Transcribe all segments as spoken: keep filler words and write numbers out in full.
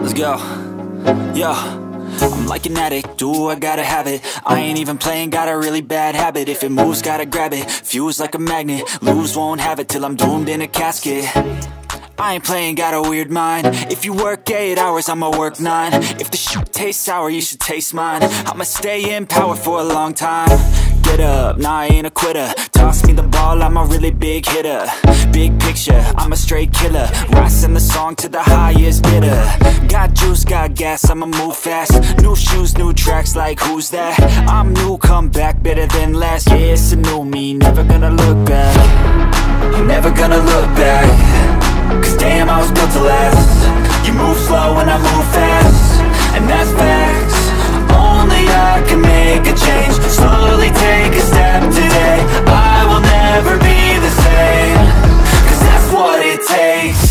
Let's go. Yo, I'm like an addict, do I gotta have it. I ain't even playing, got a really bad habit. If it moves, gotta grab it, fuse like a magnet. Lose, won't have it till I'm doomed in a casket. I ain't playing, got a weird mind. If you work eight hours, I'ma work nine. If the shit tastes sour, you should taste mine. I'ma stay in power for a long time. Get up, nah, I ain't a quitter. Toss me the ball, I'm a really big hitter. Big picture, I'm a straight killer. Rising the song to the highest bidder. Got juice, got gas, I'ma move fast. New shoes, new tracks, like who's that? I'm new, come back, better than last. Yeah, it's a new me, never gonna look back. I'm never gonna look back. Cause damn, I was built to last. You move slow and I move fast, and that's facts. Only I can make a change. Slowly take a step today. I will never be the same. Cause that's what it takes.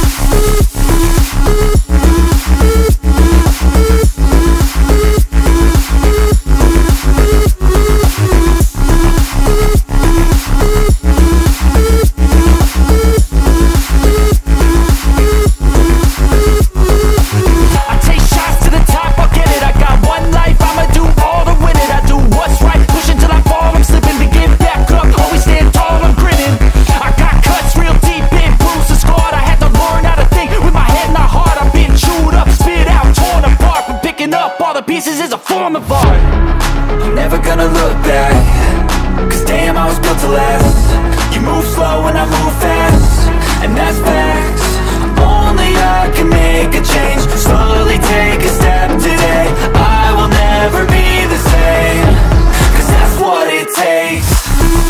Pieces is a form of art. I'm never gonna look back. Cause damn, I was built to last. You move slow and I move fast, and that's facts. Only I can make a change. Slowly take a step today. I will never be the same. Cause that's what it takes.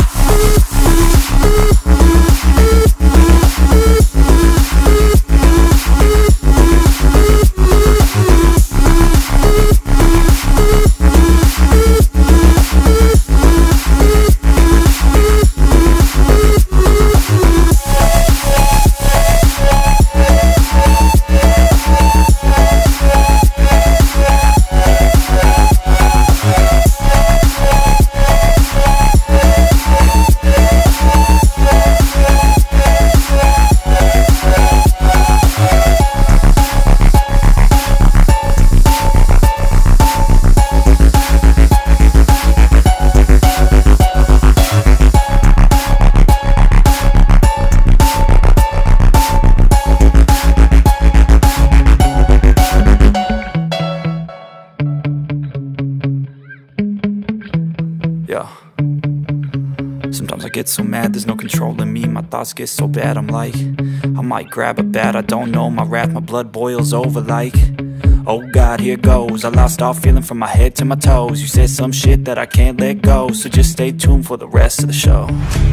Yeah. Sometimes I get so mad, there's no controlling me. My thoughts get so bad, I'm like, I might grab a bat, I don't know. My wrath, my blood boils over like, oh God, here goes. I lost all feeling from my head to my toes. You said some shit that I can't let go, so just stay tuned for the rest of the show.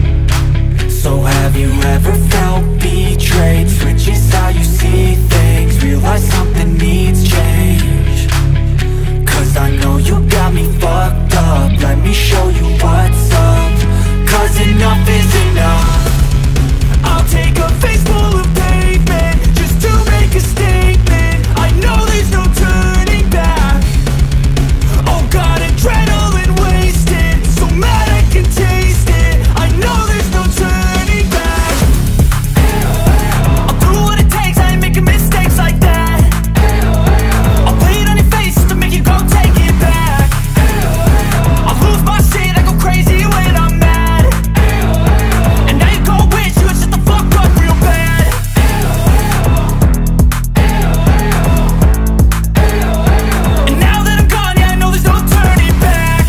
So have you ever felt betrayed? Switches how you see things, realize something needs change. Cause I know you got me fucked up. Let me show you what's up. Cause enough is enough. I'll take a face full of pavement just to make a statement. I know there's no turning back. Oh God, adrenaline wasted, so mad I can taste it. I know there's no turning back. I'll do what it takes, I ain't making mistakes like that. I'll play it on your face to make you go take it back. I'll lose my shit, I go crazy when I'm mad. And now you go wish you would shut the fuck up real bad. And now that I'm gone, yeah, I know there's no turning back.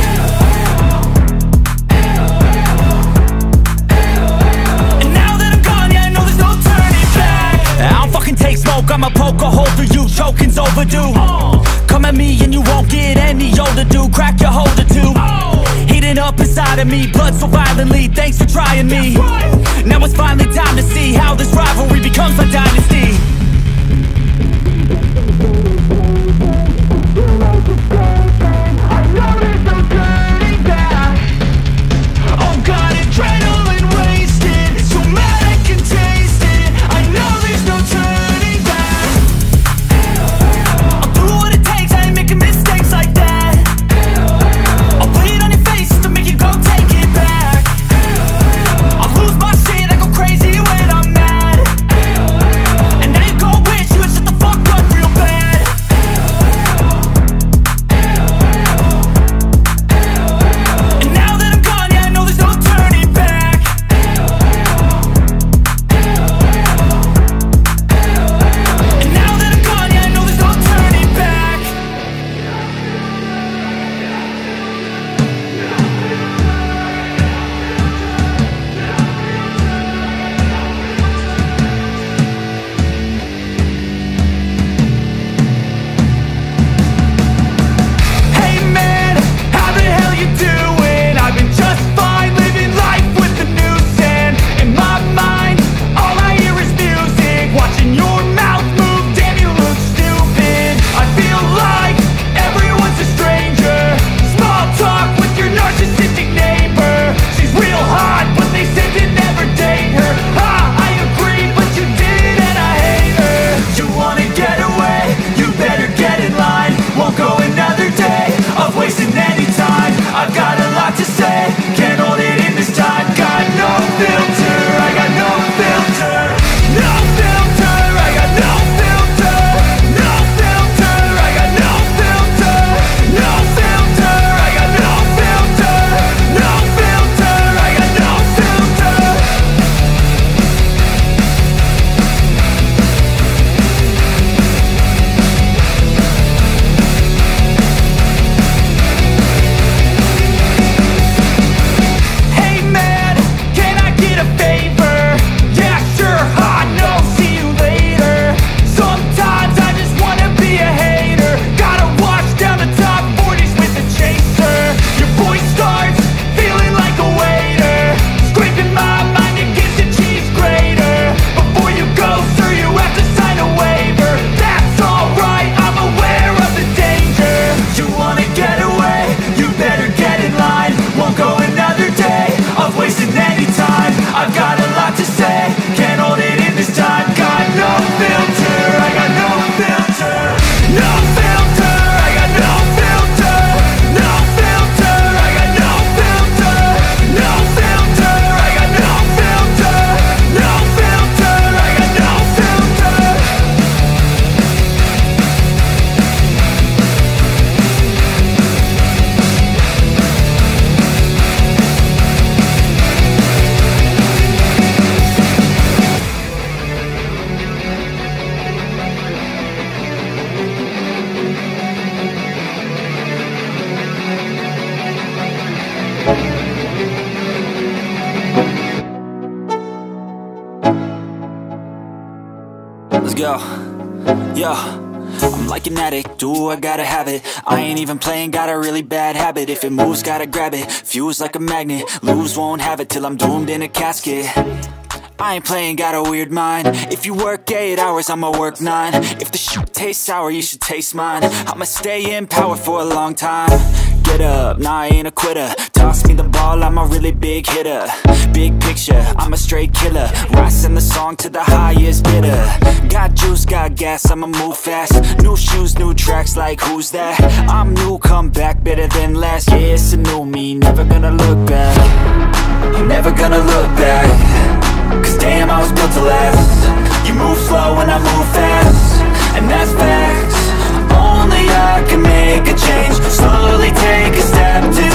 And now that I'm gone, yeah, I know there's no turning back. I don't fucking take smoke, I'ma poke a hole through you. Choking's overdue. Come at me and you won't get any older, dude. Crack your holder too. Heating up inside of me, blood so violently. Thanks for trying me. Now it's finally time to see how this rivalry becomes a dynasty. I know there's no turning back. Oh God, adrenaline wasted, so mad I can taste it. I know there's no turning back. I'll do what it takes, I ain't making mistakes like that. I'll play it on your face to make you go take it back. I'll lose my shit, I go crazy when I'm mad. And now you Yo, yo, I'm like an addict, do I gotta have it. I ain't even playing, got a really bad habit. If it moves, gotta grab it, fuse like a magnet. Lose, won't have it till I'm doomed in a casket. I ain't playing, got a weird mind. If you work eight hours, I'ma work nine. If the shit tastes sour, you should taste mine. I'ma stay in power for a long time. Get up, nah, I ain't a quitter. Toss me the ball, I'm a really big hitter. Big picture, I'm a straight killer. Rising the song to the highest bidder. Got juice, got gas, I'ma move fast. New shoes, new tracks, like who's that? I'm new, come back, better than last. Yeah, it's a new me, never gonna look back. I'm never gonna look back. Cause damn, I was built to last. You move slow and I move fast, and that's facts. Only I can make a change. Slowly take a step to